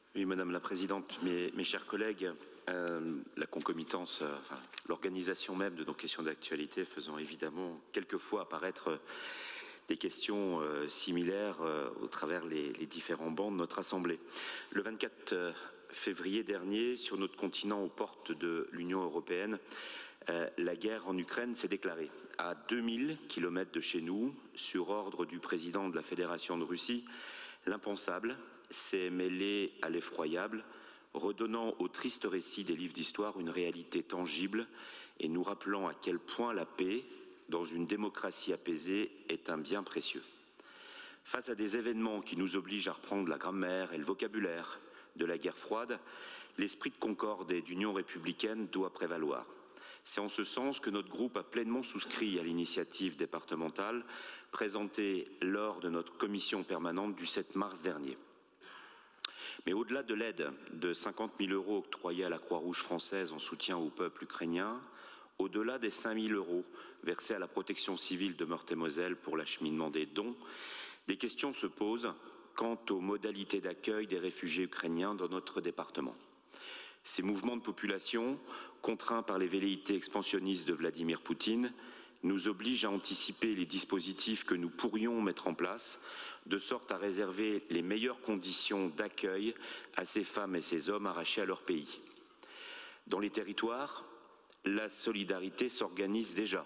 Oui, Madame la Présidente, mes chers collègues, la concomitance, l'organisation même de nos questions d'actualité faisant évidemment quelquefois apparaître des questions similaires au travers les différents bancs de notre Assemblée. Le 24 février dernier, sur notre continent, aux portes de l'Union européenne, la guerre en Ukraine s'est déclarée. À 2000 kilomètres de chez nous, sur ordre du président de la Fédération de Russie, l'impensable s'est mêlé à l'effroyable, redonnant au triste récit des livres d'histoire une réalité tangible et nous rappelant à quel point la paix, dans une démocratie apaisée, est un bien précieux. Face à des événements qui nous obligent à reprendre la grammaire et le vocabulaire de la guerre froide, l'esprit de concorde et d'union républicaine doit prévaloir. C'est en ce sens que notre groupe a pleinement souscrit à l'initiative départementale présentée lors de notre commission permanente du 7 mars dernier. Mais au-delà de l'aide de 50 000 € octroyée à la Croix-Rouge française en soutien au peuple ukrainien, au-delà des 5 000 € versés à la protection civile de Meurthe-et-Moselle pour l'acheminement des dons, des questions se posent quant aux modalités d'accueil des réfugiés ukrainiens dans notre département. Ces mouvements de population, contraints par les velléités expansionnistes de Vladimir Poutine, nous obligent à anticiper les dispositifs que nous pourrions mettre en place, de sorte à réserver les meilleures conditions d'accueil à ces femmes et ces hommes arrachés à leur pays. Dans les territoires, la solidarité s'organise déjà,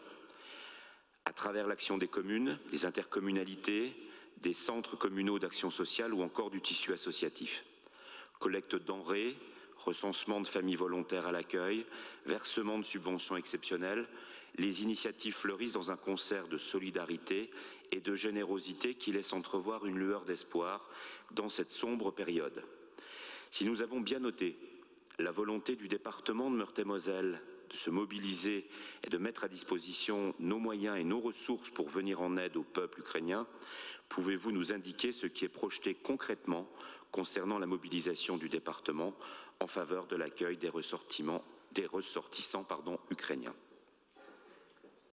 à travers l'action des communes, des intercommunalités, des centres communaux d'action sociale ou encore du tissu associatif. Collecte de denrées, recensement de familles volontaires à l'accueil, versement de subventions exceptionnelles, les initiatives fleurissent dans un concert de solidarité et de générosité qui laisse entrevoir une lueur d'espoir dans cette sombre période. Si nous avons bien noté la volonté du département de Meurthe-et-Moselle de se mobiliser et de mettre à disposition nos moyens et nos ressources pour venir en aide au peuple ukrainien, pouvez-vous nous indiquer ce qui est projeté concrètement concernant la mobilisation du département en faveur de l'accueil des ressortissants ukrainiens ?